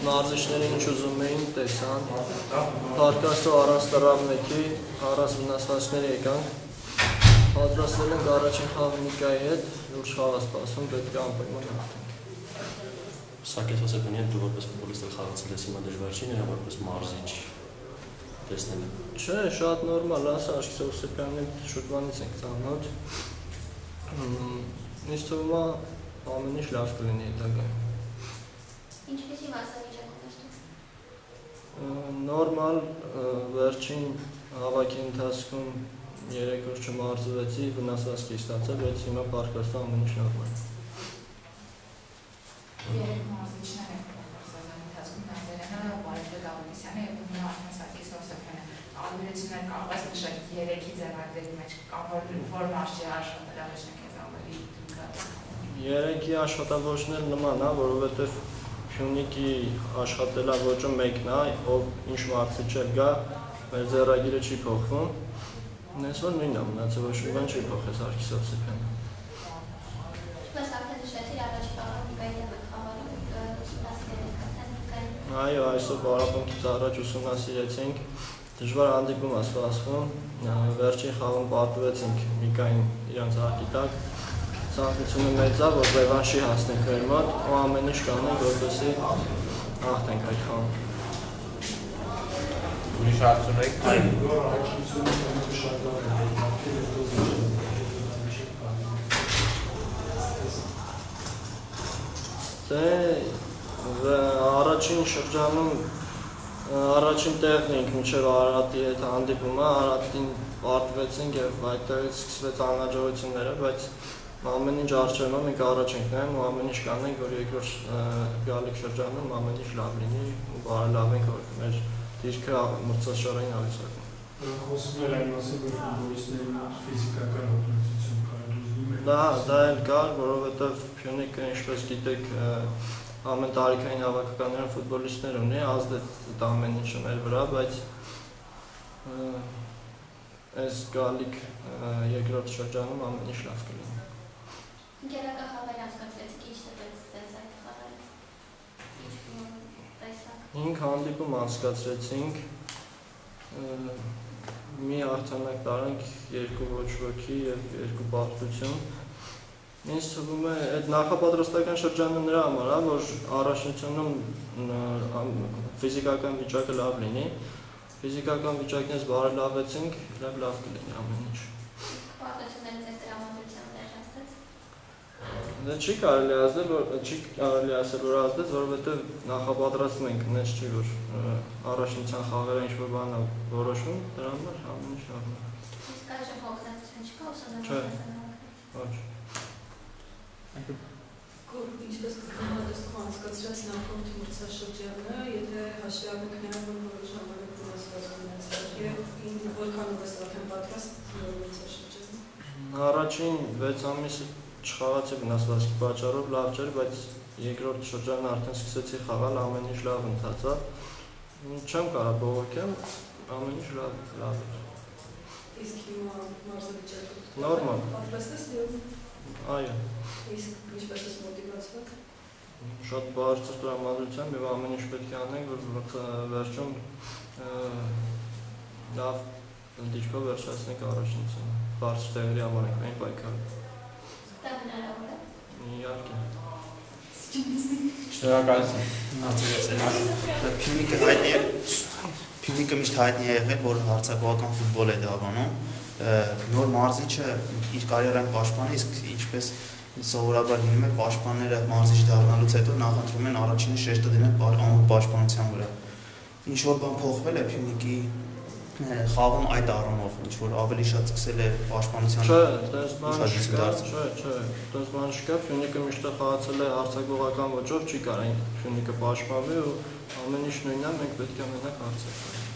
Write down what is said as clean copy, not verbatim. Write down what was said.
մարզիչներին ինչ ուզում էին տեսան, պարկաստով առանց տրավմեքի, առանց վնասվածքների եկանք, պատրաստել ենք առաջին խաղը Նիկայի հետ, լուրջ խաղ է սպասում, պետք է անպայման հաղթենք։ Սարգիս Հովսեփյանյան, դու որպես ֆուտբոլիստ խաղացել ես հիմա դժվար չի նրա որպես մարզիչ տեսնել։ Չէ, շատ նորմալ է, Սարգիս Հովսեփյանին շուտվանից ենք ծանոթ։ Ինձ թվում է ամեն ինչ լավ կլինի հետագայում։ Ինչպեսի մասնավիճակում ես դու։ Նորմալ, վերջին հավաքի ընթացքում 3 օր չմարզվեցի, վնասվածքի ստացա, բայց հիմա պարկաստում ամեն ինչ նորմալ է։ Երեք մարզիչներ են սեզոնի ընթացքում Նազարյանը, Վարդգոտ Ավետիսյանը եւ հիմա Սարգիս Հովսեփյանը։ Տարբերություններ կարող ես նշել 3-ի ձեռագրերի մեջ, կամ որ մարզչի աշխատել առաջին քեզ ավելի դուք։ 3-ի աշխատավոճն նման է, որովհետեւ Փյունիկի աշխատելավոճը մեկն է, ով ինչ մարզիչ էլ գա, մեր ձեռագիրը չի փոխվում։ Նենց որ նույնն է մնացել, ոչ մի բան չի փոխել Սարգիս Հովսեփյանը։ Բայց արդեն նշեցիր առաջ խաղը Նիկայի հետ Այո, այսօր պարապմունքից առաջ ուսումնասիրեցինք, դժվար հանդիպում է սպասվում, վերջին խաղում պարտվեցինք Նիկային իրանց հարկի տակ, ցանկությունը մեծ է, որ ռևանշի հասնենք մեր մոտ ու ամեն ինչ կանենք, որպեսզի հաղթենք այդ խաղում։ Ուրիշ հարց ունեք։ Առաջին շրջանում առաջին տեղն ենք մինչև Արարատի հետ հանդիպումը, Արարատին պարտվեցինք եւ այդտեղից սկսվեց անհաջողությունները, բայց ամեն ինչ արժևը մենք առաջ ենք նայում ու ամեն ինչ կանենք, որ երկրորդ գալիք շրջանում ամեն ինչ լավ լինի ու բարելավենք, որ մեր դիրքը մրցաշարային աղյուսակում։ Խոսում էր այն մասին, որ ֆուտբոլիստների ֆիզիկական հոգնածություն կարողանում են։ Դա էլ կար, որովհետեւ Փյունիկը, ինչպես գիտեք, ամեն տարիքային հավաքականներում ֆուտբոլիստներ ունի, ազդեց դա ամեն ինչը մեր վրա, բայց այս գալիք երկրորդ շրջանում ամեն ինչ լավ կլինի։ Ընկերական խաղեր անցկացրեցիք, ինչ տվեց այդ խաղերը։ Ինչ տեսակ։ 5 հանդիպում անցկացրեցինք, մի հաղթանակ տարանք, 2 ոչ ոքի եւ 2 պարտություն։ Ինձ թվում է այդ նախապատրաստական շրջանը նրա համար է, որ առաջնությունում ֆիզիկական վիճակը լավ լինի, ֆիզիկական վիճակից բարելավեցինք, լավ կլինի ամեն ինչ։ Պարտություններից այս տրամադրության դերժաստեց։ Դա չի կարելի ասել, որ ազդեց, որովհետև նախապատրաստում ենք, նենց չի, որ առաջնության խաղերը ինչ-որ բան է որոշում, դրա համար ամեն ինչ լավ է։ Իսկ այժմ հոգնածություն չկա ուսումնասիրության։ Ոչ։ Ինչպես կրկնահատեսում անցկացրած նախորդ մրցաշրջանը, եթե հաշվի առնենք նրան, որ որոշ ժամանակ վնասված ունեցել եւ որքանով է արդեն պատրաստ մրցաշրջանը։ Առաջին 6 ամիսը չխաղացի վնասվածքի պատճառով լավ չէր, բայց երկրորդ շրջանը արդեն սկսեցի խաղալ, ամեն ինչ լավ ընթացավ։ Չեմ կարող բողոքեմ, ամեն ինչ լավ էր։ Իսկ հիմա մարզավիճակը նորմալ։ պատրաստ ես լիով։ Այո։ Իսկ ինչպես ես մոտիվացված։ Շատ բարձր տրամադրությամբ եւ ամեն ինչ պետք է անենք, որ վերջում լավ դիպքով վերջացնենք առաջնությունը։ Բարձր տեղերի համար ենք մենք պայքարում։ Դա հնարավոր է։ Իհարկե։ Շնորհակալություն։ Փյունիկը միշտ հայտնի է եղել, որ հարձակողական ֆուտբոլ է դավանում։ Նոր մարզիչը իր կարիերան պաշտպանի, իսկ ինչպես սովորաբար լինում է, պաշտպանները մարզիչ դառնալուց հետո նախընտրում են առաջինը շեշտը դնել ամուր պաշտպանության վրա։ Ինչ որ բան փոխվել է Փյունիկի խաղում այդ առումով, ինչ որ ավելի շատ սկսել է պաշտպանության դες բան չկա, Փյունիկը միշտ խաղացել է հարձակողական ոճով, չի կարող Փյունիկը պաշտպանվի ու ամեն ինչ նույնն է, մենք պետք է մենակ հարձակվենք։